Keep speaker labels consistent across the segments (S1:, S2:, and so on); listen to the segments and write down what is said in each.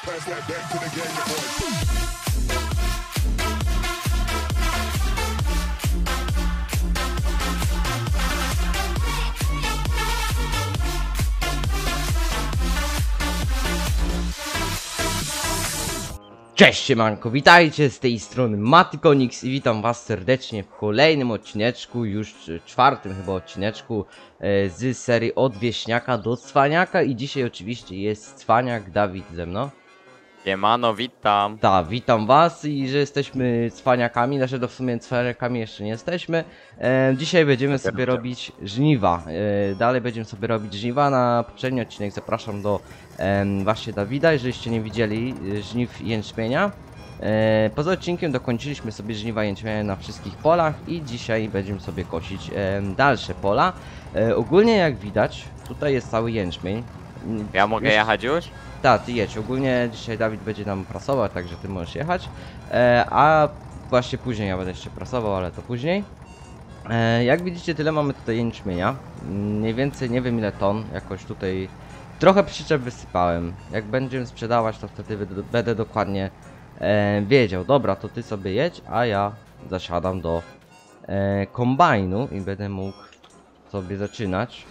S1: Cześć siemanko, witajcie z tej strony Matykonix i witam was serdecznie w kolejnym odcineczku, już czwartym chyba odcineczku z serii od wieśniaka do cwaniaka i dzisiaj oczywiście jest cwaniak Dawid ze mną.
S2: Siemano, witam.
S1: Tak, witam was i że jesteśmy cwaniakami, znaczy to w sumie cwaniakami jeszcze nie jesteśmy. Dzisiaj będziemy sobie robić żniwa, dalej będziemy sobie robić żniwa. Na poprzedni odcinek zapraszam do właśnie Dawida, jeżeli nie widzieli żniw jęczmienia. Poza odcinkiem dokończyliśmy sobie żniwa jęczmienia na wszystkich polach i dzisiaj będziemy sobie kosić dalsze pola. Ogólnie jak widać, tutaj jest cały jęczmień.
S2: Ja mogę jechać już?
S1: Tak, ty jedź. Ogólnie dzisiaj Dawid będzie nam prasował, także ty możesz jechać. A właśnie później ja będę jeszcze prasował, ale to później. Jak widzicie, tyle mamy tutaj jęczmienia. Mniej więcej nie wiem ile ton. Jakoś tutaj trochę przyczep wysypałem. Jak będziemy sprzedawać, to wtedy będę dokładnie wiedział. Dobra, to ty sobie jedź, a ja zasiadam do kombajnu i będę mógł sobie zaczynać.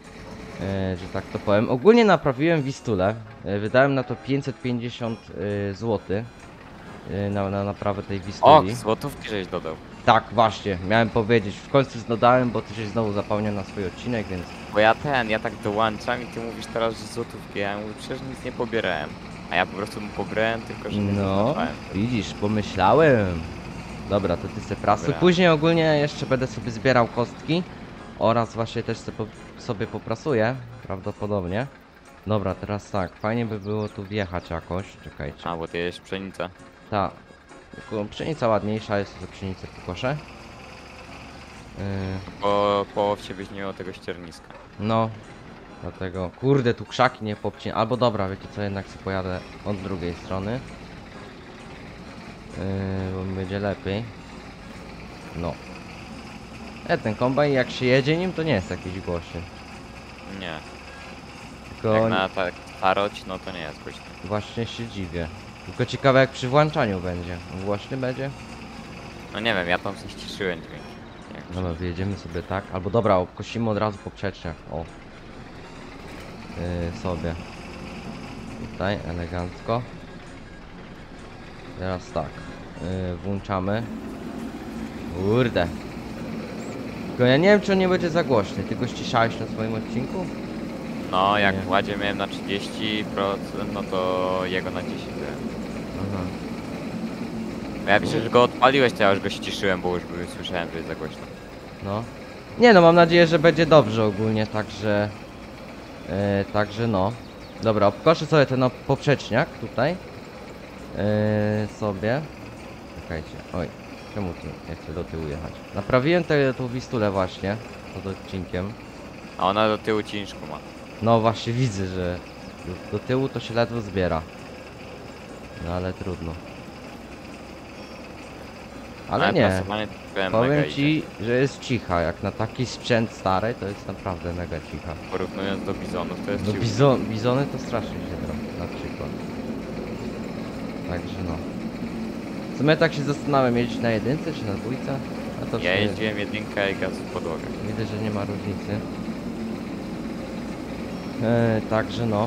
S1: Że tak to powiem. Ogólnie naprawiłem Wistulę. Wydałem na to 550 zł. Na naprawę tej Wistuli.
S2: O, złotówki żeś dodał.
S1: Tak, właśnie. Miałem powiedzieć. W końcu dodałem, bo ty się znowu zapomniał na swój odcinek, więc...
S2: Bo ja tak dołączam i ty mówisz teraz, że złotówki. Ja mówię, przecież nic nie pobierałem. A ja po prostu mu pobrałem, tylko że nie
S1: No,
S2: zaznaczałem.
S1: widzisz, pomyślałem. Dobra, to ty se prasuj.
S2: Dobra.
S1: Później ogólnie jeszcze będę sobie zbierał kostki. Oraz właśnie też sobie poprasuję. Prawdopodobnie. Dobra, teraz tak. Fajnie by było tu wjechać jakoś. Czekajcie.
S2: A, bo ty jesz pszenicę.
S1: Ta pszenica ładniejsza jest, to pszenicę pokoszę.
S2: Po połowcie byś nie miał tego ścierniska.
S1: No, dlatego, kurde, tu krzaki nie popcin. Albo dobra, wiecie co, jednak sobie pojadę od drugiej strony. Bo mi będzie lepiej. No. Ten kombajn jak się jedzie nim, to nie jest jakiś głośny.
S2: Nie.
S1: Tylko
S2: Jak na starość, no to nie jest głośno.
S1: właśnie się dziwię. Tylko ciekawe jak przy włączaniu będzie. Głośny będzie?
S2: No nie wiem, ja tam coś ciszyłem dźwięk.
S1: Dobra, wyjedziemy sobie tak. Albo dobra, obkosimy od razu poprzeczniak. O. Sobie. Tutaj, elegancko. Teraz tak. Włączamy. Kurde. Tylko ja nie wiem, czy on nie będzie za głośny. Ty go ściszałeś na swoim odcinku?
S2: No, jak
S1: Nie.
S2: w ładzie miałem na 30%, no to jego na 10 byłem.
S1: Aha.
S2: Ja myślę, że go odpaliłeś, to ja już go ściszyłem, bo już słyszałem, że jest za głośno.
S1: No. Nie no, mam nadzieję, że będzie dobrze ogólnie, także... także no. Dobra, obkoszę sobie ten poprzeczniak tutaj. Sobie. Czekajcie, oj. Czemu tu nie chcę do tyłu jechać? Naprawiłem tą Wistulę właśnie, pod odcinkiem.
S2: A ona do tyłu ciężko ma.
S1: No właśnie widzę, że do tyłu to się ledwo zbiera. No ale trudno. Ale nie.
S2: prasowanie to mega
S1: Powiem
S2: idzie.
S1: ci, że jest cicha. Jak na taki sprzęt stary, to jest naprawdę mega cicha.
S2: Porównując do bizonów, to jest
S1: No
S2: cicho.
S1: bizony to strasznie się drobią, na przykład. Także no. W sumie tak się zastanawiam, jeździć na jedynce czy na dwójce? A to w
S2: Ja
S1: sumie
S2: jeździłem jedynkę i gaz w podłogę.
S1: widzę, że nie ma różnicy. Także no.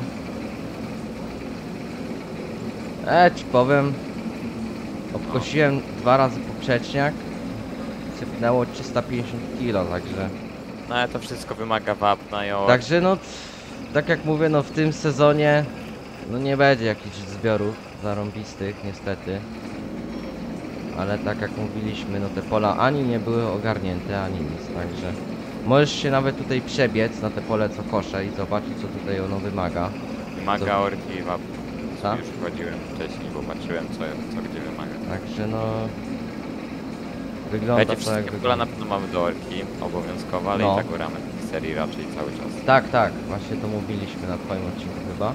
S1: Ci powiem. Obkosiłem 2 razy poprzeczniak. Sypnęło 350 kg, także...
S2: No ale to wszystko wymaga wapna i
S1: Także no, tak jak mówię, no w tym sezonie no nie będzie jakichś zbiorów zarąbistych niestety. Ale tak jak mówiliśmy, no te pola ani nie były ogarnięte, ani nic, także możesz się nawet tutaj przebiec na te pole co koszę i zobaczyć co tutaj ono wymaga.
S2: wymaga
S1: Co?
S2: orki i wapna.
S1: Tak?
S2: Już wchodziłem wcześniej, bo patrzyłem co gdzie wymaga.
S1: Także no... Wygląda
S2: Wiecie,
S1: to jak
S2: wszystkie pola na
S1: wygląda.
S2: pewno mamy do orki, obowiązkowo, ale
S1: No.
S2: i tak gramy w tej serii raczej cały czas.
S1: Tak, tak, właśnie to mówiliśmy na twoim odcinku chyba.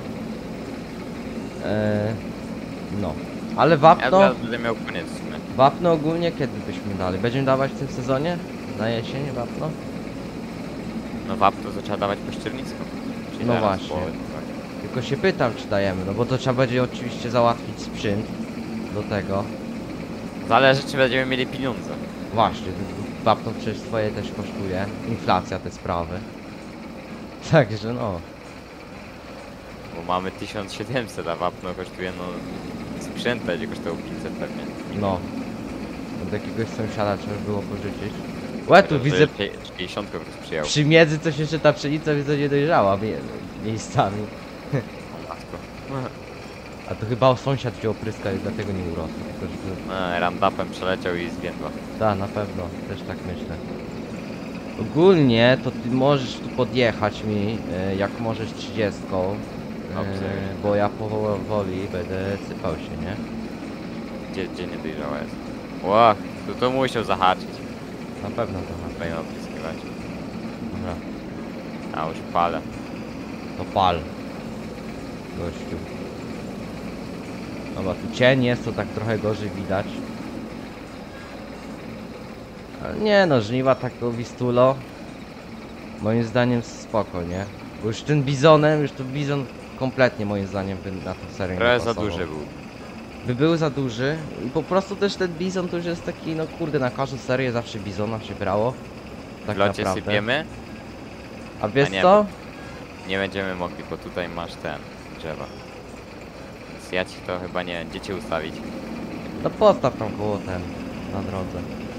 S1: No. Ale
S2: Ja
S1: wapno...
S2: zaraz będę miał koniec w sumie.
S1: Wapno ogólnie kiedy byśmy dali? Będziemy dawać w tym sezonie? Na jesień wapno?
S2: No wapno to trzeba dawać po ściernisku. Czyli
S1: No
S2: zaraz
S1: właśnie.
S2: połowę, tak.
S1: tylko się pytam, czy dajemy, no bo to trzeba będzie oczywiście załatwić sprzęt do tego.
S2: Zależy, czy będziemy mieli pieniądze.
S1: Właśnie, wapno przecież swoje też kosztuje, inflacja te sprawy. Także no,
S2: Bo mamy 1700, a wapno kosztuje, no... Sprzęt będzie kosztował 500 pewnie.
S1: no. Od jakiegoś sąsiada trzeba by było pożyczyć. Łe, tu widzę
S2: 50 ktoś przyjął.
S1: przy miedzy coś jeszcze ta pszenica widzę nie dojrzała miejscami.
S2: O matko.
S1: A to chyba sąsiad wziął pryska i dlatego nie urosło. Tylko, że...
S2: Randapem przeleciał i zwiędła.
S1: Tak, na pewno, też tak myślę. Ogólnie to ty możesz tu podjechać mi, jak możesz 30, bo ja powoli będę sypał się, nie?
S2: Gdzie nie dojrzała jest? Ło, to musiał zahaczyć.
S1: Na pewno to ma.
S2: Tutaj opryskiwać.
S1: Dobra,
S2: A już palę.
S1: to pal. Gościu. Dobra, tu cień jest, to tak trochę gorzej widać. Ale nie no, żniwa tak o Wistulo. Moim zdaniem spoko, nie? Bo już tym bizonem, już to bizon kompletnie moim zdaniem by na tą serię nie
S2: Trochę za
S1: pasował.
S2: duży był.
S1: By był za duży i po prostu też ten bizon to już jest taki, no kurde, na każdą serię zawsze bizona się brało. Tak
S2: W locie
S1: naprawdę.
S2: sypiemy?
S1: A wiesz
S2: A nie,
S1: co?
S2: Nie będziemy mogli, bo tutaj masz ten drzewa. Więc ja ci to chyba nie wiem, gdzie cię ustawić.
S1: No postaw tam koło ten, na drodze.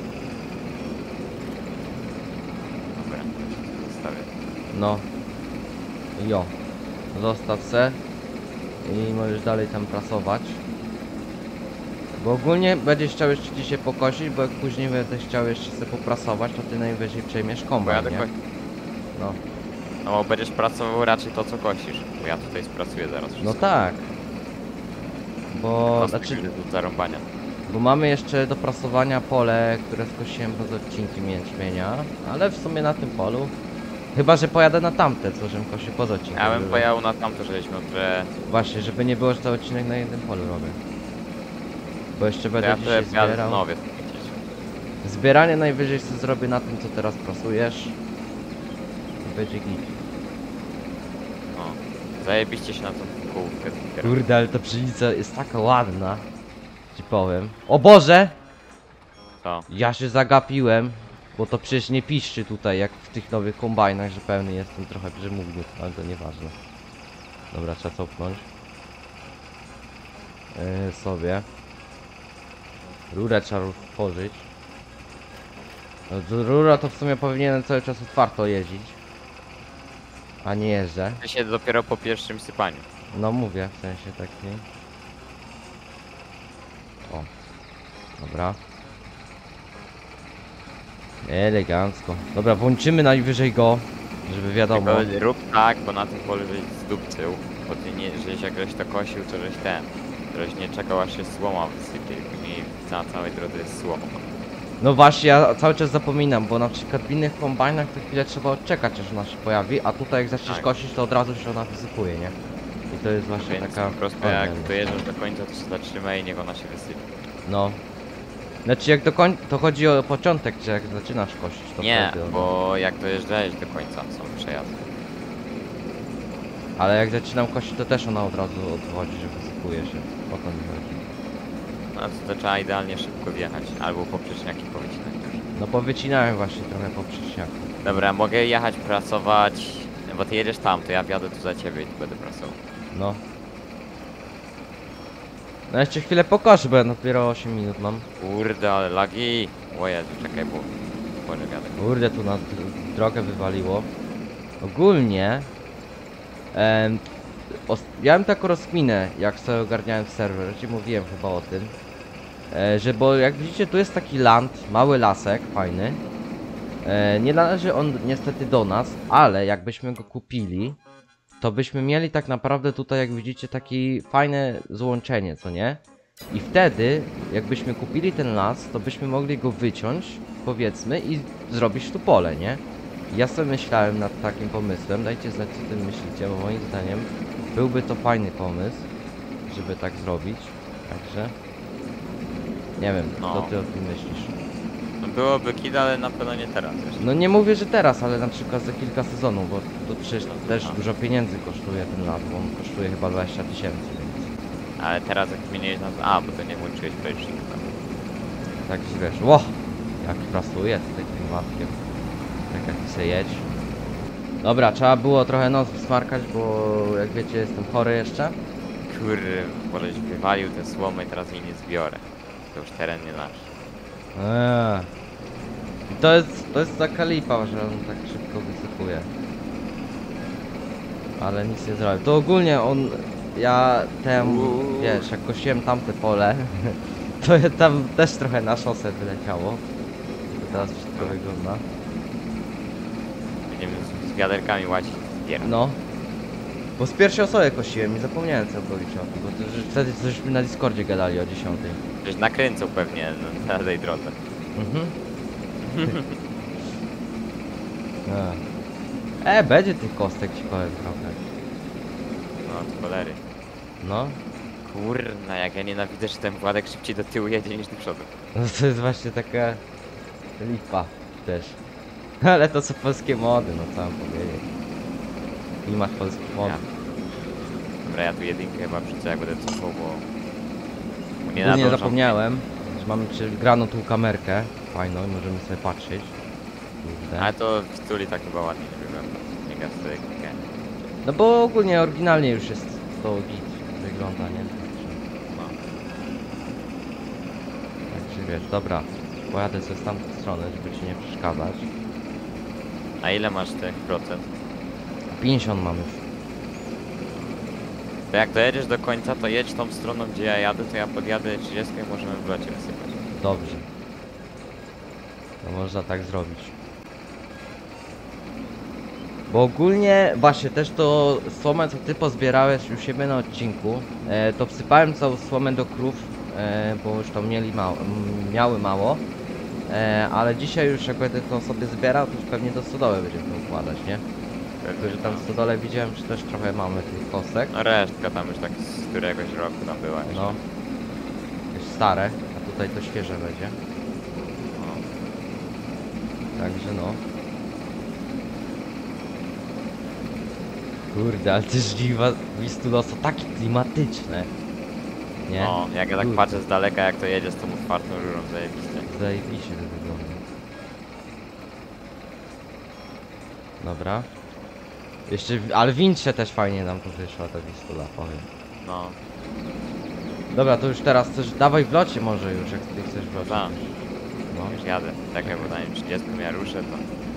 S2: Dobra, ustawię.
S1: No. Jo. Zostaw se. I możesz dalej tam prasować. Bo ogólnie będziesz chciał jeszcze dzisiaj pokosić, bo jak później będę chciał jeszcze sobie poprasować, to ty najwyżej przejmiesz
S2: Bo ja
S1: kombajn, nie?
S2: dokładnie.
S1: No.
S2: No bo będziesz pracował raczej to co kosisz. Bo ja tutaj spracuję zaraz
S1: No
S2: wszystko.
S1: tak. Bo,
S2: Kostek
S1: znaczy,
S2: będzie do zarąbania.
S1: bo mamy jeszcze do prasowania pole, które skosiłem poza odcinkiem jęczmienia, ale w sumie na tym polu, chyba że pojadę na tamte, co żem kosił poza odcinkiem.
S2: Ja bym
S1: żeby-
S2: pojechał na tamto, żeśmy które...
S1: Właśnie, żeby nie było, że cały odcinek na jednym polu robię. Bo jeszcze
S2: To
S1: będę
S2: ja
S1: dzisiaj
S2: tutaj jadę
S1: zbierał.
S2: znowu.
S1: Zbieranie najwyżej sobie zrobię na tym, co teraz prasujesz. I będzie git.
S2: No. Zajebiście się na tą kółkę.
S1: Kurde, ale ta pszenica jest taka ładna. Ci powiem. O Boże!
S2: Co?
S1: Ja się zagapiłem. Bo to przecież nie piszczy tutaj, jak w tych nowych kombajnach, że pełny jestem trochę przemówił, ale to nieważne. Dobra, trzeba cofnąć. Sobie. Rurę trzeba otworzyć. No, rura to w sumie powinienem cały czas otwarto jeździć. A nie jeżdżę.
S2: Ja się dopiero po pierwszym sypaniu.
S1: No mówię, w sensie takim. O. Dobra. Elegancko. Dobra, włączymy najwyżej go, żeby wiadomo.
S2: Tylko rób tak, bo na tym polu żeś zdupcył. Bo ty nie, żeś jak żeś to kosił, to żeś ten. Żeś nie czekał aż się słoma wysypie. I na całej drodze jest słoma.
S1: No właśnie, ja cały czas zapominam, bo na przykład w innych kombajnach to chwilę trzeba odczekać, aż ona się pojawi, a tutaj jak zaczniesz
S2: Tak.
S1: kosić, to od razu się ona wysypuje, nie? I to jest właśnie
S2: Więc
S1: taka...
S2: po prostu
S1: fajna
S2: jak
S1: rzecz.
S2: dojeżdżasz do końca, to się zatrzymaj i niech ona się wysypie.
S1: No. Znaczy jak do końca, to chodzi o początek, że jak zaczynasz kosić, to
S2: Nie,
S1: wtedy ona-
S2: bo jak dojeżdżałeś do końca, są przejazdy.
S1: Ale jak zaczynam kosić, to też ona od razu odchodzi, że wysypuje się. O to mi chodzi.
S2: No to trzeba idealnie szybko wjechać, albo poprzeczniaki powycinać już.
S1: No powycinałem właśnie trochę po przyczniaku.
S2: Dobra, mogę jechać pracować, bo ty jedziesz tam, to ja wjadę tu za ciebie i tu będę pracował.
S1: No. No jeszcze chwilę pokoszę, bo ja dopiero 8 minut mam.
S2: Kurde, ale lagi! O Jezu, czekaj, bo... Boże, wiadę.
S1: Kurde, tu na drogę wywaliło. Ogólnie... miałem taką rozkminę, jak sobie ogarniałem serwer, ci mówiłem chyba o tym. Że bo jak widzicie, tu jest taki land, mały lasek, fajny. Nie należy on niestety do nas, ale jakbyśmy go kupili, to byśmy mieli tak naprawdę tutaj, jak widzicie, takie fajne złączenie, co nie? I wtedy, jakbyśmy kupili ten las, to byśmy mogli go wyciąć, powiedzmy, i zrobić tu pole, nie? Ja sobie myślałem nad takim pomysłem, dajcie znać, co o tym myślicie, bo moim zdaniem byłby to fajny pomysł, żeby tak zrobić, także... Nie wiem,
S2: No.
S1: co ty o tym myślisz?
S2: No byłoby kid, ale na pewno nie teraz jeszcze.
S1: No nie mówię, że teraz, ale na przykład za kilka sezonów, bo to przecież
S2: No to
S1: też
S2: tak.
S1: dużo pieniędzy kosztuje ten lat, bo on kosztuje chyba 20 000, więc
S2: Ale teraz jak zmieniłeś nazwę... A, bo to nie włączyłeś PlayStation.
S1: tak się wiesz, ło, jak prasuje tutaj klimatkiem, tak jak ty se jedź. Dobra, trzeba było trochę nos wysmarkać, bo jak wiecie jestem chory jeszcze.
S2: Kurwa, żeś wywalił tę słomę i teraz jej nie zbiorę. To już teren nie nasz.
S1: I to jest taka lipa, że on tak szybko wysypuje. Ale nic nie zrobił. To ogólnie on, ja wiesz, jak kosiłem tamte pole, to ja tam też trochę na szosę wyleciało. To teraz wszystko wygląda.
S2: Będziemy z wiaderkami łazić zbierać.
S1: No. Bo z pierwszej osoby kosiłem i zapomniałem całkowicie o tym, bo to, że wtedy cośmy na Discordzie gadali o 10.
S2: Żeś nakręcał pewnie na tej drodze.
S1: Mhm. Będzie tych kostek ci powiem trochę.
S2: No, od cholery.
S1: No.
S2: Kurna, jak ja nienawidzę, że ten Władek szybciej do tyłu jedzie niż do przodu.
S1: No to jest właśnie taka lipa też. Ale to są polskie mody, no co mam powiedzieć. Klimat polskich modów.
S2: Dobra, ja tu jedynkę chyba wrzucę, jak będę cofał, bo nie
S1: Nie
S2: nadążam.
S1: zapomniałem, że mamy graną tą kamerkę fajną i możemy sobie patrzeć. Kurde.
S2: Ale to w stuli tak chyba ładnie nie wygląda. Nie gaz sobie klikę.
S1: No bo ogólnie oryginalnie już jest to git wygląda, nie?
S2: No.
S1: Także wiesz, dobra. Pojadę sobie z tamtej strony, żeby ci nie przeszkadzać.
S2: A ile masz tych procent?
S1: 50 mam już.
S2: To jak dojedziesz do końca, to jedź tą stroną, gdzie ja jadę, to ja podjadę 30 i możemy w locie wysypać.
S1: Dobrze. To można tak zrobić. Bo ogólnie, właśnie też to słomę, co ty pozbierałeś u siebie na odcinku, to wsypałem całą słomę do krów, bo już tam miały mało. Ale dzisiaj już jak będę to sobie zbierał, to już pewnie do stodoły będziemy to układać, nie? Tylko, że tam w stodole widziałem, że też trochę mamy tych kostek.
S2: No resztka tam już tak z któregoś roku tam była jeszcze.
S1: No. Jakieś stare, a tutaj to świeże będzie.
S2: No.
S1: Także no. Kurde, ale te żniwa Wistulo są takie klimatyczne. Nie?
S2: No, jak ja tak
S1: Kurde.
S2: patrzę z daleka, jak to jedzie z tą otwartą rurą, zajebiście.
S1: Zajebiście to wygląda. Dobra. Jeszcze, ale w wincie też fajnie nam to wyszła ta Wistula, powiem.
S2: No,
S1: Dobra, to już teraz też dawaj w locie może już, jak ty chcesz w locie.
S2: tak.
S1: No,
S2: Już jadę. Tak jak bo na nim 30 ja ruszę, to...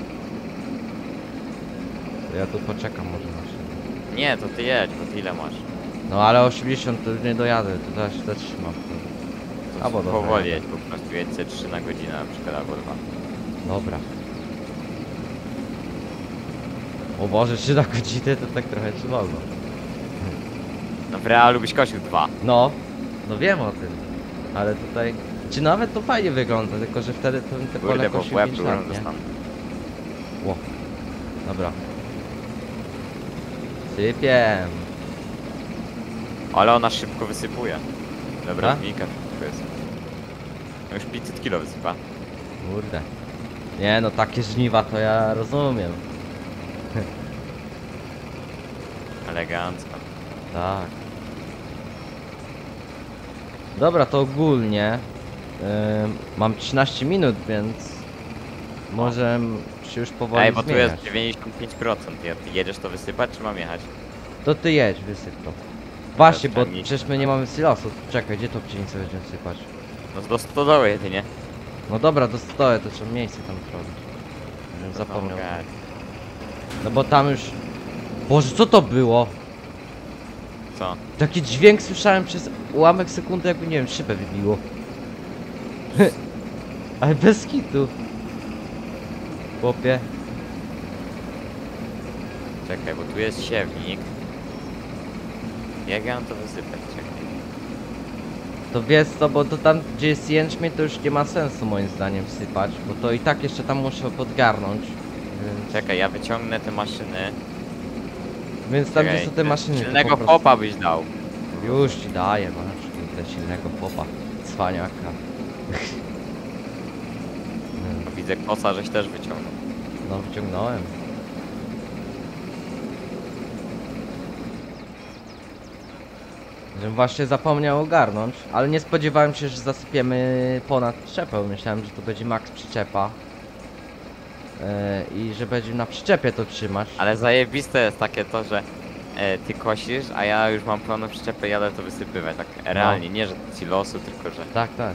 S1: to ja tu poczekam może na siebie.
S2: Nie, to ty jedź, bo ty ile masz?
S1: No ale 80 to nie dojadę, to też zatrzymam.
S2: To
S1: Albo dobra,
S2: powoli
S1: jadę.
S2: jedź, po prostu jedźcie 3 na godzinę na przykład, albo 2.
S1: Dobra. O Boże, 3 na godzinę to tak trochę czy wolno.
S2: No w realu byś kosił 2.
S1: No, no wiem o tym. Ale tutaj... Czy nawet to fajnie wygląda, tylko że wtedy to te pole
S2: Kurde, bo w
S1: kosił
S2: łeb
S1: 5
S2: rurą
S1: lat, nie?
S2: dostanę.
S1: Ło. Dobra. Sypiem.
S2: Ale ona szybko wysypuje. Dobra,
S1: Tak?
S2: linka szybko jest. No już 500 kilo wysypa.
S1: Kurde. Nie no, takie żniwa to ja rozumiem.
S2: Elegancko.
S1: Tak. Dobra, to ogólnie mam 13 minut, więc może się już powoli
S2: Ej, bo tu
S1: zmieniać.
S2: jest 95%. Ty jedziesz to wysypać, czy mam jechać?
S1: To ty jedź, wysyp to. Właśnie, bo
S2: Teraz
S1: przecież my nie mamy silosu. Czekaj, gdzie to pszenicy będziemy sypać?
S2: No do stodoły jedynie.
S1: No dobra, to stoję, to trzeba miejsce tam zrobić. Żebym zapomniał. No bo tam już... Boże, co to było?
S2: Co?
S1: Taki dźwięk słyszałem przez ułamek sekundy, jakby nie wiem, szybę wybiło. Ale bez kitu. Chłopie.
S2: Czekaj, bo tu jest siewnik. Jak ja mam to wysypać? Czekaj.
S1: To wiesz co, bo to tam gdzie jest jęczmień to już nie ma sensu moim zdaniem wsypać, bo to i tak jeszcze tam muszę podgarnąć.
S2: Czekaj, ja wyciągnę te maszyny.
S1: Więc tam
S2: Czekaj,
S1: gdzie są te maszyny to
S2: silnego
S1: po prostu...
S2: popa byś dał.
S1: Już ci daję, masz kurde silnego popa. Cwaniaka.
S2: Widzę kosa, żeś też wyciągnął.
S1: No wyciągnąłem. Żebym właśnie zapomniał ogarnąć, ale nie spodziewałem się, że zasypiemy ponad przyczepę. Myślałem, że to będzie max przyczepa. I że będzie na przyczepie to trzymać.
S2: Ale zajebiste jest takie to, że ty kosisz, a ja już mam pełną przyczepę i jadę to wysypywać. Tak realnie, nie że ci losu, tylko że...
S1: Tak, tak.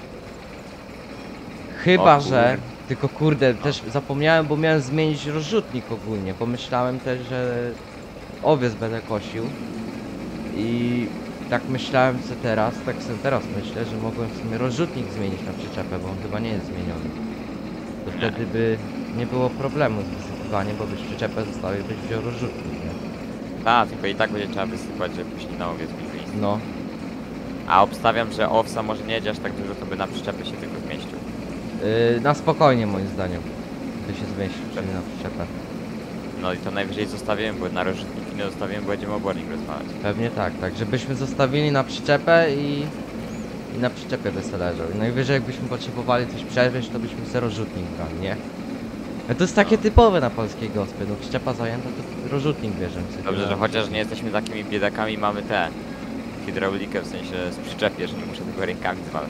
S1: Chyba,
S2: O
S1: że... Tylko kurde, też zapomniałem, bo miałem zmienić rozrzutnik ogólnie. Pomyślałem też, że owiec będę kosił. I tak myślałem co teraz, tak sobie teraz myślę, że mogłem w sumie rozrzutnik zmienić na przyczepę, bo on chyba nie jest zmieniony. To
S2: Nie.
S1: wtedy by nie było problemu z wysypywaniem, bo byś przyczepę zostawił, byś wziął rozrzutnik, nie?
S2: A, tylko i tak będzie trzeba wysypać, żeby później na owiec mi wyjść.
S1: No.
S2: A obstawiam, że owsa może nie jedzie aż tak dużo, to by na przyczepę się tylko zmieścił.
S1: Na spokojnie moim zdaniem. By się zmieścił, czyli na przyczepę.
S2: No i to najwyżej zostawiłem, bo na rozrzutniki nie zostawiłem, bo będziemy obornik rozwalać.
S1: Pewnie tak, tak, żebyśmy zostawili na przyczepę i na przyczepie by se leżał. I najwyżej jakbyśmy potrzebowali coś przewieźć, to byśmy se rozrzutnik brali, nie? To jest takie typowe na polskiej gospie, no przyczepa zajęta, to rozrzutnik bierzemy sobie.
S2: Dobrze, że chociaż nie jesteśmy takimi biedakami, mamy te hydraulikę, w sensie z przyczepie, że nie muszę tego rękami zwalać.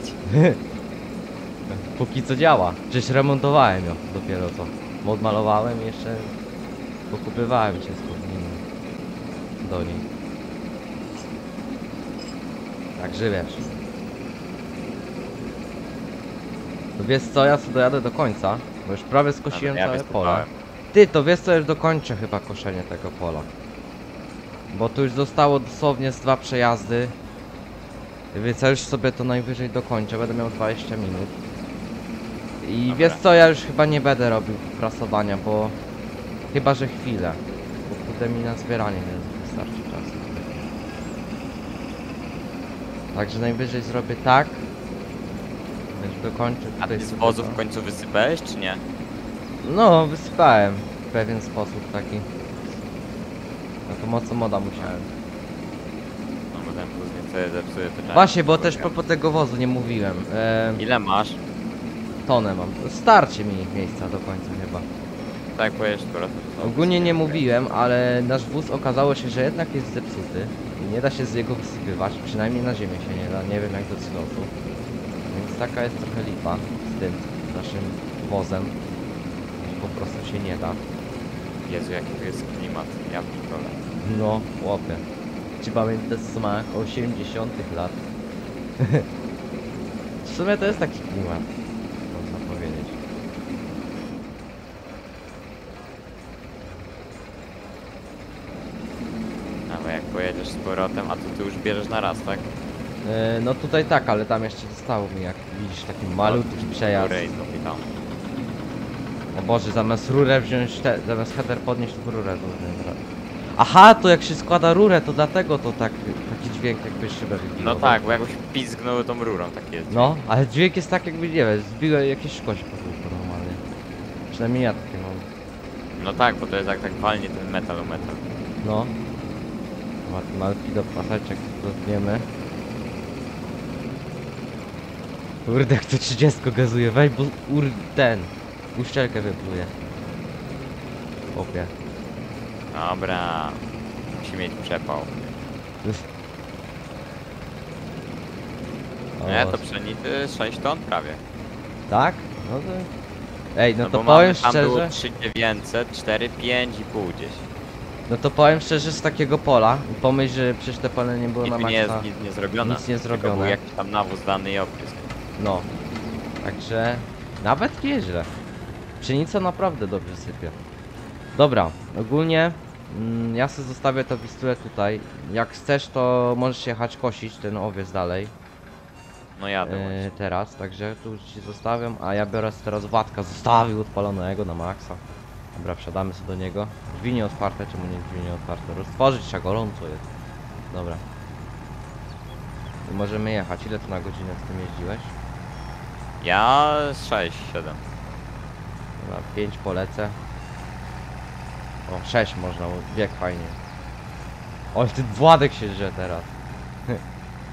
S1: Póki co działa. Przecież remontowałem ją dopiero co. Odmalowałem i jeszcze pokupywałem się z powinnym do niej. Także wiesz. To wiesz co, ja sobie dojadę do końca, bo już prawie skosiłem
S2: Ja
S1: całe pole.
S2: wysypałem.
S1: Ty, to wiesz co, już dokończę chyba koszenie tego pola. Bo tu już zostało dosłownie z 2 przejazdy. Więc ja już sobie to najwyżej dokończę, będę miał 20 minut. I
S2: Dobra.
S1: wiesz co, ja już chyba nie będę robił prasowania, bo... Chyba, że chwilę. Bo kurde mi na zbieranie nie wystarczy czasu. Także najwyżej zrobię tak. Więc dokończę
S2: A
S1: tutaj
S2: ty z
S1: sobie
S2: wozu
S1: to.
S2: w końcu wysypałeś, czy nie?
S1: No, wysypałem w pewien sposób taki. No to mocno moda musiałem.
S2: No bo ten plus niestety zepsuje te
S1: Właśnie, bo też propos tego wozu nie mówiłem.
S2: Ile masz?
S1: Tonę mam. Starczy mi miejsca do końca chyba.
S2: Tak, powiesz skoro to...
S1: Ogólnie nie mówiłem, ale nasz wóz okazało się, że jednak jest zepsuty. I nie da się z niego wysypywać, przynajmniej na ziemię się nie da, nie wiem jak do silosu. Więc taka jest trochę lipa z tym naszym wozem. Po prostu się nie da.
S2: Jezu, jaki tu jest klimat, ja pitole.
S1: No, chłopie. Czy pamiętasz smak 80 lat? W sumie to jest taki klimat, można powiedzieć.
S2: No bo jak pojedziesz z powrotem, a to ty już bierzesz na raz, tak?
S1: No tutaj tak, ale tam jeszcze zostało mi, jak widzisz, taki malutki przejazd.
S2: Góry i to tam.
S1: O Boże, zamiast rurę wziąć, zamiast header podnieść, to rurę to wziąć. Aha, to jak się składa rurę, to dlatego to tak, taki dźwięk jakby szybę wybiło.
S2: No tak, bo jakoś pizgnął tą rurą, tak jest.
S1: No, ale dźwięk jest tak jakby, nie wiem, zbiły jakieś szkość po prostu normalnie. Przynajmniej ja takie mam.
S2: No tak, bo to jest jak tak walnie ten metal o metal.
S1: No. Malki do paseczek dotniemy. Kurde, jak to 30 gazuje, weź, bo ten, uszczelkę wypluje. Opie.
S2: Dobra. Musi mieć przepał. Nie, to pszenity 6 ton prawie.
S1: Tak? No to... Ej, no to
S2: bo
S1: powiem
S2: tam było
S1: szczerze...
S2: 3900, 4, 5,5 gdzieś.
S1: No to powiem szczerze, z takiego pola, pomyśl, że przecież te pole nie było
S2: I
S1: na
S2: tu
S1: maksa.
S2: nie jest nic nie zrobione.
S1: Nic nie
S2: Tylko
S1: zrobione.
S2: był jakiś tam nawóz dany i oprysk.
S1: No. Także... Nawet nieźle. Pszenica naprawdę dobrze sypie. Dobra, ogólnie... ja sobie zostawię to Wistulę tutaj. Jak chcesz, to możesz jechać kosić ten owiec dalej.
S2: No jadę właśnie.
S1: Teraz, także tu ci zostawiam, a ja biorę teraz Władka, zostawił odpalonego na maksa. Dobra, wsiadamy sobie do niego. Drzwi nie otwarte, czemu nie drzwi nie otwarte? Roztworzyć trzeba, gorąco jest. Dobra. I możemy jechać. Ile tu na godzinę z tym jeździłeś?
S2: Ja 6, 7.
S1: Dobra, 5 polecę. O, 6 można, bieg fajnie. Oj, ten Władek się drze teraz.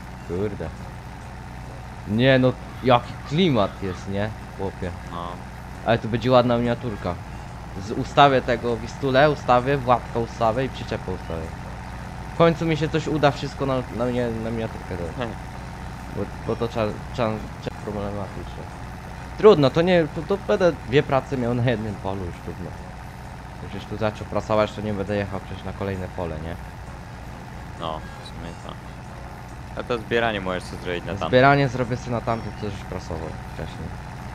S1: Kurde. Nie no, jaki klimat jest, nie? Chłopie.
S2: No.
S1: Ale tu będzie ładna miniaturka. Ustawię tego Wistulę, ustawię, Władka ustawię i przyczepę ustawię. W końcu mi się coś uda wszystko na miniaturkę dać. Bo to trzeba problematyczne. Trudno, to nie, to będę dwie prace miał na jednym polu już trudno. Przecież tu zaczął prasować, to nie będę jechał przecież na kolejne pole, nie?
S2: No, w sumie to. A to zbieranie możesz sobie zrobić na tamtym.
S1: Zbieranie zrobię sobie na tamtym, co już prasował wcześniej.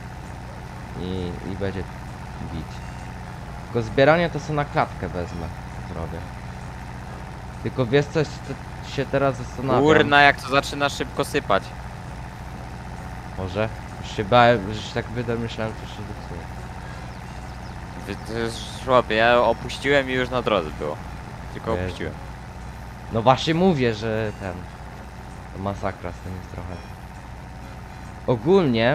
S1: I będzie bić. Tylko zbieranie to sobie na klatkę wezmę, zrobię. Tylko wiesz coś, co się teraz zastanawiam.
S2: Kurna, jak to zaczyna szybko sypać.
S1: Może? Już się bałem, że się tak myślałem, co się zepsuje.
S2: To jest chłopie, ja opuściłem i już na drodze było. Tylko
S1: Jezu.
S2: opuściłem.
S1: No właśnie mówię, że ten... To masakra z tym jest trochę. Ogólnie...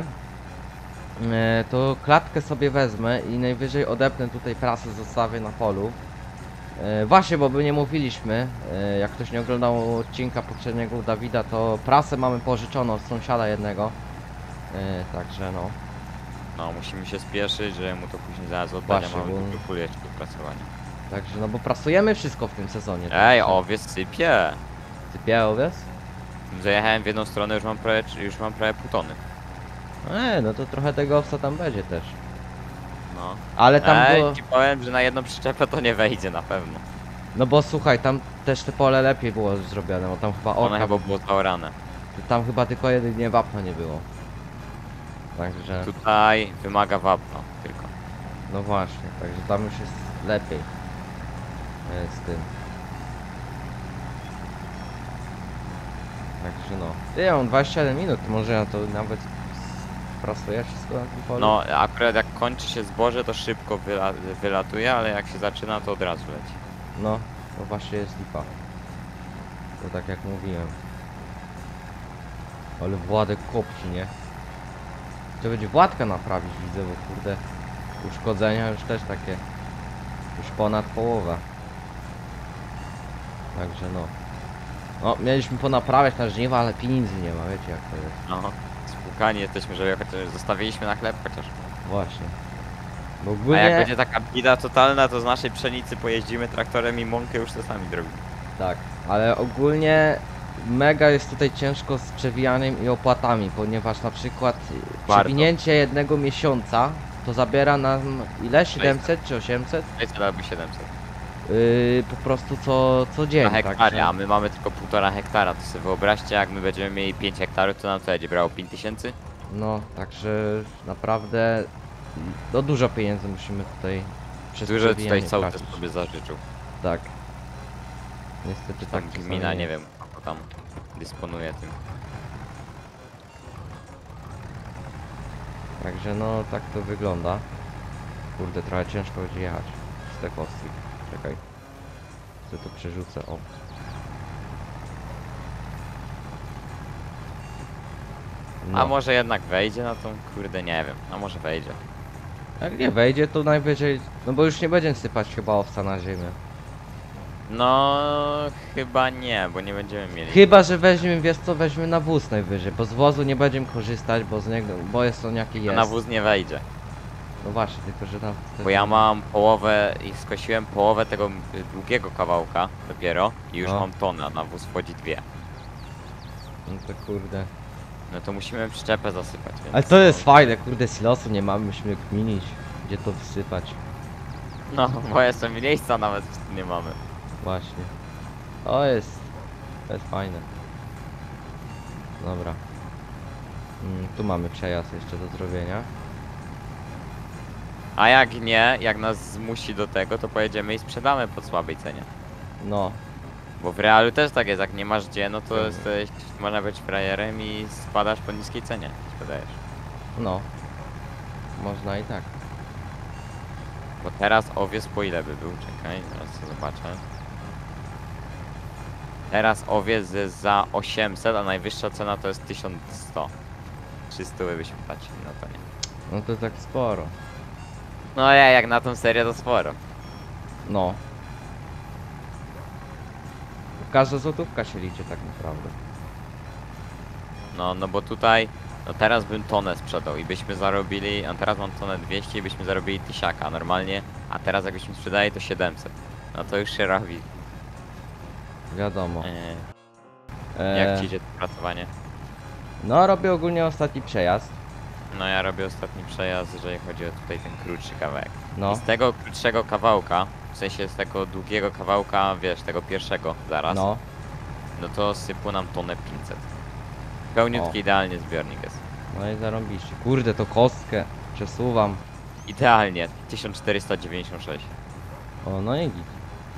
S1: to klatkę sobie wezmę i najwyżej odepnę tutaj prasę, zostawię na polu. Właśnie, bo by nie mówiliśmy, jak ktoś nie oglądał odcinka poprzedniego u Dawida, to prasę mamy pożyczoną od sąsiada jednego. Także no.
S2: No, musimy się spieszyć, że mu to później zaraz oddać, a
S1: Właśnie,
S2: mamy
S1: bo-
S2: tylko kuleczki do pracowania.
S1: Także no bo prasujemy wszystko w tym sezonie.
S2: Ej, owiec sypie!
S1: Sypie owiec?
S2: Zajechałem w jedną stronę, już mam prawie pół tony.
S1: No to trochę tego owsa tam będzie też.
S2: No.
S1: Ale tam było...
S2: ci powiem, że na jedną przyczepę to nie wejdzie na pewno.
S1: No bo słuchaj, tam też te pole lepiej było zrobione, bo tam chyba
S2: One
S1: orka...
S2: chyba było zaorane.
S1: Tam chyba tylko jedynie wapno nie było. Także...
S2: Tutaj wymaga wapna tylko.
S1: No właśnie, także tam już jest lepiej z tym. Także no. Ja mam 27 minut, to może ja to nawet prasuję wszystko na tym polu?
S2: No, akurat jak kończy się zboże, to szybko wylatuje, ale jak się zaczyna, to od razu leci.
S1: No, to właśnie jest lipa. To tak jak mówiłem. Ale Władek kopci, nie? To będzie Władka naprawić, widzę, bo kurde uszkodzenia już też takie. Już ponad połowa. Także no. No, mieliśmy ponaprawiać na żniwa, ale pieniędzy nie ma, wiecie jak to jest.
S2: No, spłukani jesteśmy, żeby chociaż zostawiliśmy na chleb chociaż.
S1: Właśnie. Bo
S2: A jak
S1: ogólnie...
S2: będzie taka bida totalna, to z naszej pszenicy pojeździmy traktorem i mąkę już to sami zrobimy.
S1: Tak, ale ogólnie mega jest tutaj ciężko z przewijaniem i opłatami, ponieważ na przykład przewinięcie jednego miesiąca to zabiera nam ile? 700 czy 800?
S2: 600 albo 700.
S1: Po prostu co dzień.
S2: Na hektarie,
S1: także-
S2: a my mamy tylko 1,5 hektara, to sobie wyobraźcie, jak my będziemy mieli 5 hektarów, to nam to będzie brało 5000?
S1: No, także naprawdę no dużo pieniędzy musimy tutaj przez
S2: Dużo tutaj
S1: przewijanie
S2: sołtys
S1: tracić.
S2: sobie zażyczył.
S1: Tak. Niestety
S2: Tam
S1: tak czasami
S2: gmina, nie
S1: jest.
S2: wiem, kto tam dysponuje tym.
S1: Także no tak to wygląda. Kurde, trochę ciężko będzie jechać z te kostki. Czekaj. Co to przerzucę? O.
S2: A
S1: No.
S2: może jednak wejdzie na tą, kurde, nie wiem, a może wejdzie.
S1: Jak nie wejdzie, to najwyżej... No bo już nie będziemy sypać chyba owca na ziemię.
S2: No, chyba nie, bo nie będziemy mieli.
S1: Chyba, że weźmiemy, wiesz co, weźmiemy nawóz najwyżej, bo z wozu nie będziemy korzystać, bo z niego, bo jest on jaki jest.
S2: Na wóz nie wejdzie.
S1: No właśnie, tylko że tam...
S2: Bo ja mam połowę i skosiłem połowę tego długiego kawałka dopiero i już
S1: No.
S2: mam tonę, a na wóz wchodzi 2.
S1: No to kurde...
S2: No to musimy przyczepę zasypać, więc...
S1: Ale to jest fajne, kurde, silosu nie mamy, musimy kminić, gdzie to wysypać.
S2: No, bo jeszcze miejsca nawet nie mamy.
S1: Właśnie. To jest fajne. Dobra. Tu mamy przejazd jeszcze do zrobienia.
S2: A jak nie, jak nas zmusi do tego, to pojedziemy i sprzedamy po słabej cenie.
S1: No,
S2: Bo w realu też tak jest, jak nie masz gdzie, no to
S1: Mhm.
S2: jesteś, można być frajerem i spadasz po niskiej cenie, sprzedajesz.
S1: no. Można i tak.
S2: Bo teraz owiec po ile by był? Czekaj, zaraz to zobaczę. Teraz owiec jest za 800, a najwyższa cena to jest 1100. 300 byśmy płacili, no to nie.
S1: No to tak sporo.
S2: No ja jak na tą serię to sporo.
S1: No. Każda złotówka się liczy tak naprawdę.
S2: No bo tutaj No teraz bym tonę sprzedał i byśmy zarobili, a teraz mam tonę 200 i byśmy zarobili 1000 normalnie, a teraz jakbyśmy sprzedali to 700. No to już się robi.
S1: Wiadomo.
S2: Jak ci idzie to pracowanie?
S1: No robię ogólnie ostatni przejazd.
S2: No ja robię ostatni przejazd, jeżeli chodzi o tutaj ten krótszy kawałek.
S1: No.
S2: I z tego krótszego kawałka, w sensie z tego długiego kawałka, wiesz, tego pierwszego zaraz,
S1: No.
S2: no to sypło nam tonę 500. Pełniutki
S1: O.
S2: idealnie zbiornik jest.
S1: No i zarąbiście. Kurde, to kostkę przesuwam.
S2: Idealnie, 1496.
S1: O, no i git.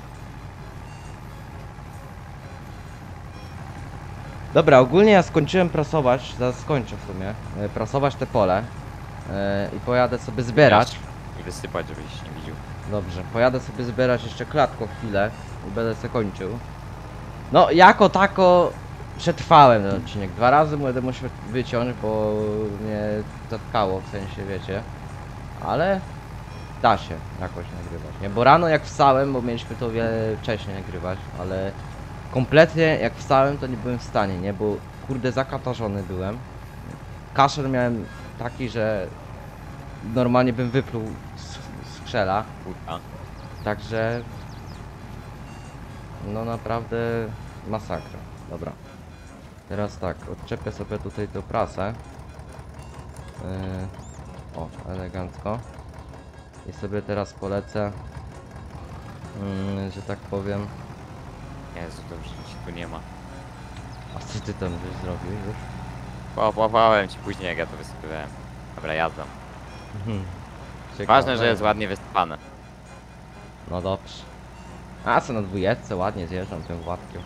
S1: Dobra, ogólnie ja skończyłem prasować, zaraz skończę w sumie, prasować te pole i pojadę sobie zbierać.
S2: I wysypać, żebyś nie widział.
S1: Dobrze, pojadę sobie zbierać jeszcze klatko chwilę i będę se kończył. No, jako tako przetrwałem ten odcinek. 2 razy będę musiał wyciąć, bo mnie zatkało, w sensie, wiecie. Ale da się jakoś nagrywać, nie? Bo rano jak wstałem, bo mieliśmy to o wiele wcześniej nagrywać, ale kompletnie jak wstałem, to nie byłem w stanie, nie? Bo kurde zakatarzony byłem. Kaszel miałem taki, że normalnie bym wypluł z krzela.
S2: Kurwa.
S1: Także no naprawdę masakra. Dobra. Teraz tak, odczepię sobie tutaj tę prasę. O, elegancko. I sobie teraz polecę, że tak powiem.
S2: Jezu, dobrze, że ci tu nie ma.
S1: A co ty tam żeś zrobił już?
S2: Popławałem ci później, jak ja to wysypywałem. Dobra, jazda.
S1: Ciekawe.
S2: Ważne, że jest ładnie wysypane.
S1: No dobrze. A co na dwójeczce ładnie zjeżdżam tym Władkiem.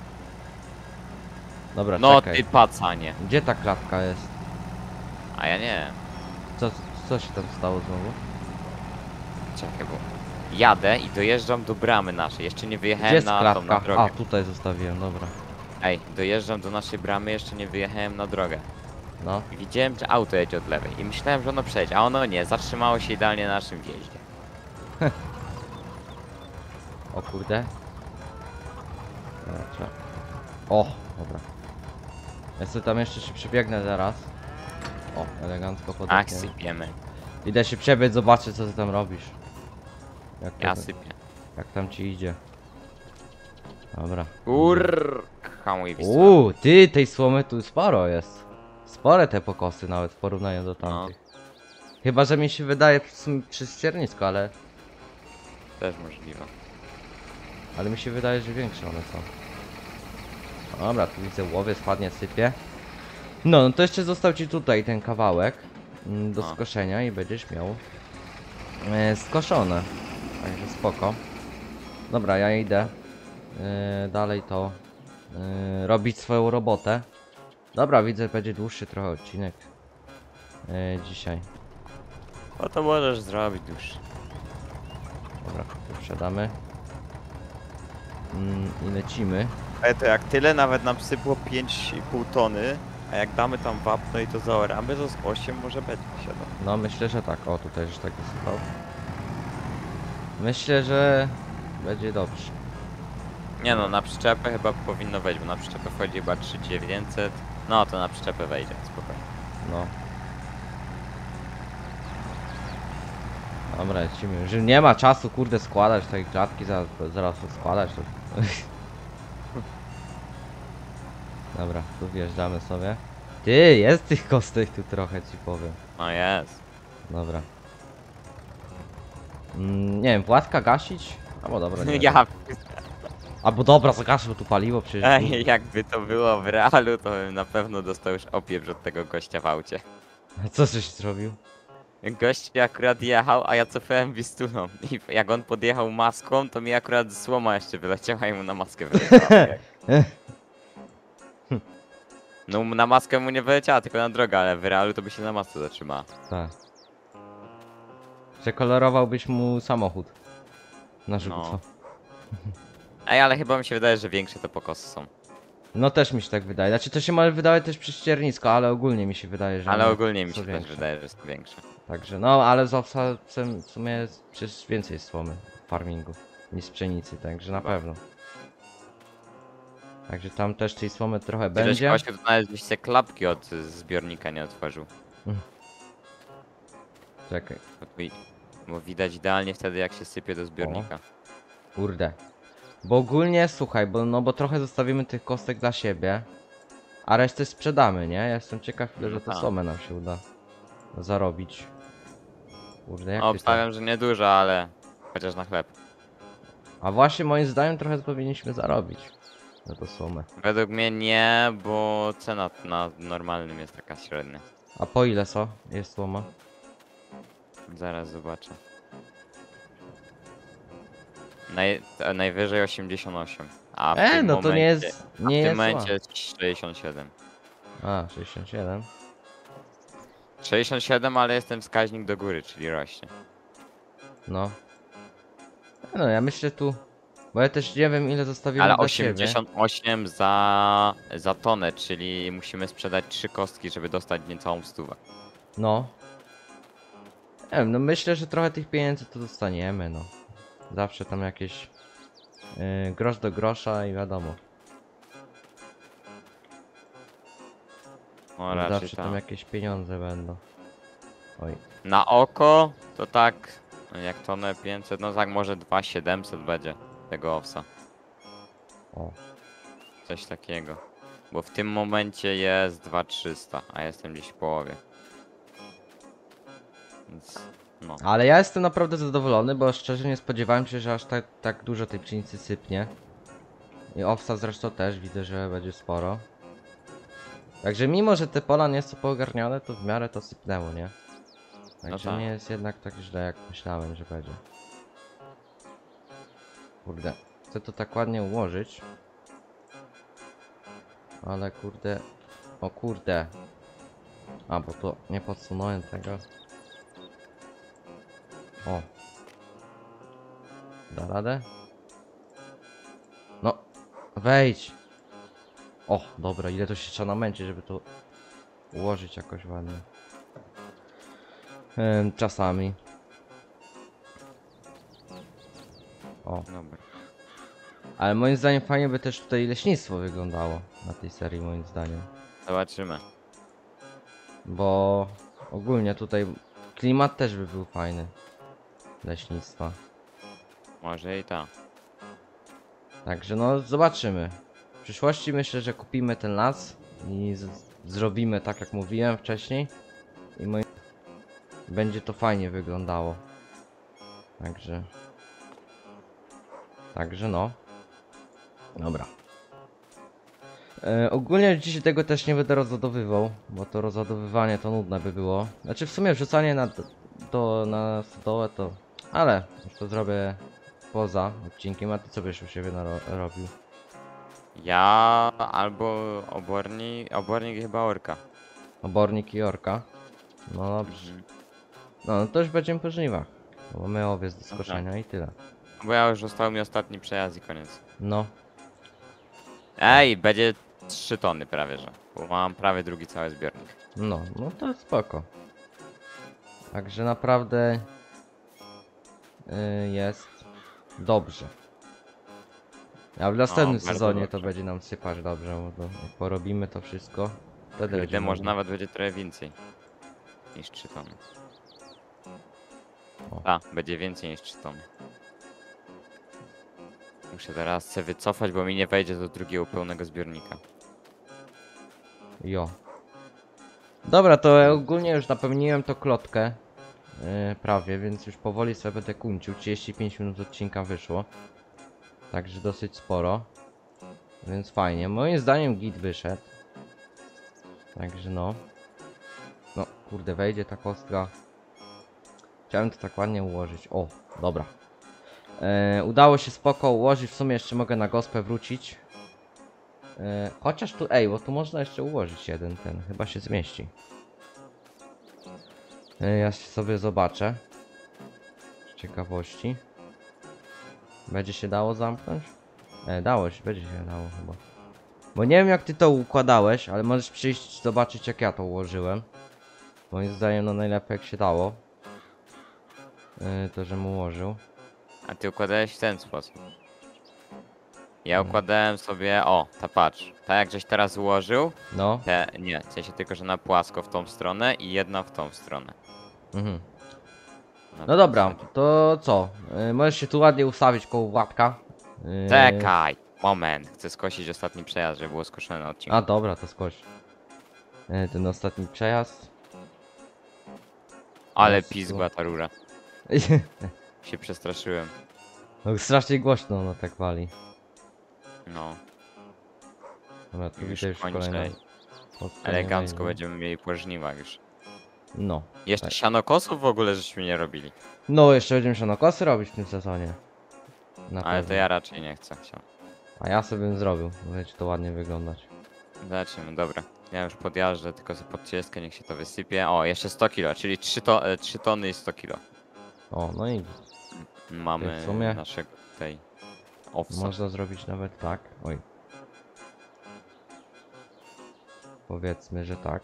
S1: Dobra,
S2: No
S1: czekaj.
S2: ty pacanie.
S1: Gdzie ta klatka jest?
S2: A ja nie.
S1: Co się tam stało znowu?
S2: Czekaj, bo jadę i dojeżdżam do bramy naszej. Jeszcze nie
S1: Gdzie
S2: wyjechałem
S1: jest
S2: na tą na
S1: klatka?
S2: drogę.
S1: A, tutaj zostawiłem, dobra.
S2: Ej, dojeżdżam do naszej bramy, jeszcze nie wyjechałem na drogę.
S1: No.
S2: I widziałem, że auto jedzie od lewej. I myślałem, że ono przejdzie, a ono nie. Zatrzymało się idealnie na naszym wjeździe.
S1: O kurde. Dobra. O, dobra. Ja sobie tam jeszcze się przebiegnę zaraz. O, elegancko
S2: Ach,
S1: podepnę.
S2: sypiemy.
S1: Idę się przebiec, zobaczę co ty tam robisz.
S2: Ja sypię.
S1: Jak tam ci idzie. Dobra.
S2: Hamuj wisła.
S1: Ty, tej słomy tu sporo jest. Spore te pokosy nawet w porównaniu do
S2: No.
S1: tamtych. Chyba, że mi się wydaje przy ściernisku, ale
S2: Też możliwe.
S1: mi się wydaje, że większe one są. Dobra, tu widzę łowiec ładnie sypie. No to jeszcze został ci tutaj ten kawałek do
S2: No.
S1: skoszenia i będziesz miał skoszone. Także spoko. Dobra, ja idę dalej to robić swoją robotę. Dobra, widzę, będzie dłuższy trochę odcinek dzisiaj.
S2: No to możesz zrobić dłuższy.
S1: Dobra, tu sprzedamy. I lecimy.
S2: Ale to jak tyle nawet nam sypło 5,5 tony, a jak damy tam wapno i to zaoramy, to z 8 może będzie siadał.
S1: No myślę, że tak. O, tutaj już tak wysypał. Myślę, że będzie dobrze.
S2: Nie no, na przyczepę chyba powinno wejść, bo na przyczepę wchodzi chyba 3900. No to na przyczepę wejdzie, spokojnie.
S1: No. Dobra, lecimy. Już nie ma czasu, kurde, składać tej klatki, zaraz składać to. Dobra, tu wjeżdżamy sobie. Ty, jest tych kostek tu trochę, ci powiem.
S2: No jest.
S1: Dobra. Nie wiem, Władka gasić? Albo dobra, nie wiem.
S2: Ja,
S1: Albo dobra, zagasił tu paliwo przecież.
S2: ej, jakby to było w realu, to bym na pewno dostał już opieprz od tego gościa w aucie.
S1: Co żeś zrobił?
S2: Gość akurat jechał, a ja cofałem wistuną. I jak on podjechał maską, to mi akurat słoma jeszcze wyleciała i mu na maskę wyleciała. No na maskę mu nie wyleciała, tylko na drogę, ale w realu to by się na masce zatrzymała.
S1: Tak. Przekolorowałbyś mu samochód. Na żółto.
S2: No. Ej, ale chyba mi się wydaje, że większe te pokosy są.
S1: No też mi się tak wydaje. Znaczy to się może wydaje też przy ściernisku, ale ogólnie mi się wydaje, że
S2: Ale
S1: one
S2: ogólnie mi
S1: są
S2: się też
S1: większe.
S2: wydaje, że są większe.
S1: Także no, ale z owsem w sumie jest przecież więcej słomy w farmingu niż z pszenicy, także na
S2: Chyba.
S1: pewno. Także tam też tej słomy trochę
S2: Żeś
S1: będzie.
S2: kosił, to nawet byś se klapki od zbiornika nie otworzył.
S1: Czekaj.
S2: Bo, bo widać idealnie wtedy jak się sypie do zbiornika.
S1: Kurde. Bo ogólnie, słuchaj, bo trochę zostawimy tych kostek dla siebie, a resztę sprzedamy, nie? Ja jestem ciekaw, ile
S2: No
S1: za tę
S2: tak.
S1: słomę nam się uda zarobić. Kurde, jak
S2: No,
S1: ty to...
S2: obstawiam, że niedużo, ale chociaż na chleb.
S1: A właśnie moim zdaniem trochę powinniśmy zarobić za tą słomę.
S2: Według mnie nie, bo cena na normalnym jest taka średnia.
S1: A po ile jest słoma?
S2: Zaraz zobaczę. Najwyżej 88. A w tym
S1: No to
S2: momencie,
S1: nie jest...
S2: w
S1: Nie
S2: tym
S1: jest
S2: momencie
S1: zła.
S2: jest 67.
S1: A, 67.
S2: 67, ale jest ten wskaźnik do góry, czyli rośnie.
S1: No. No ja myślę tu... Bo ja też nie wiem ile zostawimy
S2: Ale
S1: dla siebie.
S2: 88 za tonę, czyli musimy sprzedać 3 kostki, żeby dostać niecałą stówę.
S1: No. Nie wiem, no myślę, że trochę tych pieniędzy to dostaniemy, no. Zawsze tam jakieś grosz do grosza i wiadomo.
S2: No raczej
S1: Zawsze tam
S2: tak.
S1: jakieś pieniądze będą. Oj.
S2: Na oko to tak, no jak tonę 500, no tak może 2700 będzie tego owsa.
S1: O.
S2: Coś takiego. Bo w tym momencie jest 2300, a jestem gdzieś w połowie. Więc no.
S1: Ale ja jestem naprawdę zadowolony, bo szczerze nie spodziewałem się, że aż tak dużo tej pszenicy sypnie. I owsa zresztą też widzę, że będzie sporo. Także mimo, że te pola nie są poogarniane, to w miarę to sypnęło, nie? Także
S2: tak.
S1: nie jest jednak tak źle, jak myślałem, że będzie. Kurde, chcę to tak ładnie ułożyć. Ale kurde... O kurde. A, bo to nie podsunąłem tego. O. Da radę? No. Wejdź. O, dobra, ile to się trzeba namęczyć, żeby to ułożyć jakoś ładnie. Czasami. O.
S2: Dobra.
S1: Ale moim zdaniem fajnie by też tutaj leśnictwo wyglądało na tej serii, moim zdaniem.
S2: Zobaczymy.
S1: Bo ogólnie tutaj klimat też by był fajny. Leśnictwa.
S2: Może i tak.
S1: Także no zobaczymy. W przyszłości myślę, że kupimy ten las i zrobimy tak jak mówiłem wcześniej. I będzie to fajnie wyglądało. Także no. Dobra. Ogólnie dzisiaj tego też nie będę rozładowywał, bo to rozładowywanie to nudne by było. Znaczy w sumie wrzucanie na stołę to... Ale już to zrobię poza odcinkiem, a ty co byś u siebie robił?
S2: Ja albo obornik i chyba orka.
S1: Obornik i orka. No dobrze. No to już będziemy po żniwach. Bo mamy owiec do skoszenia i tyle.
S2: Bo ja już został mi ostatni przejazd i koniec.
S1: No.
S2: Ej, będzie 3 tony prawie, że. Bo mam prawie drugi cały zbiornik.
S1: No to spoko. Także naprawdę jest dobrze. A w następnym
S2: bardzo
S1: sezonie
S2: dobrze.
S1: to będzie nam sypać dobrze, bo jak porobimy to wszystko, wtedy
S2: Kurde,
S1: będzie
S2: może
S1: można.
S2: nawet będzie trochę więcej niż 3 tony.
S1: O.
S2: Tak, będzie więcej niż 3 tony. Muszę teraz się wycofać, bo mi nie wejdzie do drugiego pełnego zbiornika.
S1: Jo. Dobra, to ja ogólnie już napełniłem to klotkę. Prawie, więc już powoli sobie będę kończył. 35 minut odcinka wyszło. Także dosyć sporo. Więc fajnie. Moim zdaniem git wyszedł. Także no. No, kurde, wejdzie ta kostka. Chciałem to tak ładnie ułożyć. O, dobra. Udało się spoko ułożyć. W sumie jeszcze mogę na gospę wrócić. Chociaż tu, bo tu można jeszcze ułożyć jeden ten. Chyba się zmieści. Ja sobie zobaczę. Z ciekawości. Będzie się dało zamknąć? Dało się, będzie się dało chyba. Bo nie wiem jak ty to układałeś, ale możesz przyjść zobaczyć jak ja to ułożyłem. Moim zdaniem no najlepiej jak się dało. To żem ułożył.
S2: A ty układałeś w ten sposób. Ja układałem sobie, o, ta patrz, tak jak żeś teraz ułożył,
S1: No.
S2: nie, w sensie tylko, że na płasko w tą stronę i jedna w tą stronę.
S1: Mhm.
S2: Na
S1: No
S2: tą
S1: dobra,
S2: zasadzie.
S1: to co? Możesz się tu ładnie ustawić koło Władka.
S2: Czekaj, moment, chcę skosić ostatni przejazd, żeby było skoszone na odcinku.
S1: A dobra, to skoś. Ten ostatni przejazd.
S2: Ale
S1: Teraz tu.
S2: pizgła ta rura, się przestraszyłem.
S1: No strasznie głośno no tak wali.
S2: No,
S1: Dobra, tu
S2: już
S1: widzę już
S2: kończę.
S1: kolejna. Odstępnie
S2: Elegancko
S1: wejdzie.
S2: będziemy mieli po żniwach już.
S1: No.
S2: Jeszcze
S1: Tak.
S2: sianokosów w ogóle żeśmy nie robili.
S1: No jeszcze będziemy sianokosy robić w tym sezonie. Na
S2: Ale
S1: pewno.
S2: to ja raczej nie chcę.
S1: A ja sobie bym zrobił, będzie to ładnie wyglądać.
S2: Zobaczymy, dobra. Ja już podjażdżę, tylko za podcieskę, niech się to wysypie. O, jeszcze 100 kilo, czyli 3 tony i 100 kilo.
S1: O, no i
S2: Mamy
S1: w sumie
S2: naszego tej owsa.
S1: można zrobić nawet tak. Oj. Powiedzmy, że tak.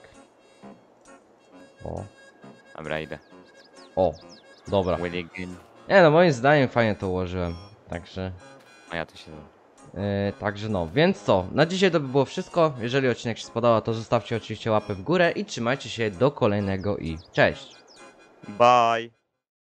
S1: O.
S2: Dobra, idę.
S1: O. Dobra.
S2: Willigin.
S1: Nie no, moim zdaniem fajnie to ułożyłem. Także...
S2: A ja tu się...
S1: Także no, więc co, na dzisiaj to by było wszystko. Jeżeli odcinek się spodobał, to zostawcie oczywiście łapę w górę i trzymajcie się do kolejnego i cześć!
S2: Bye!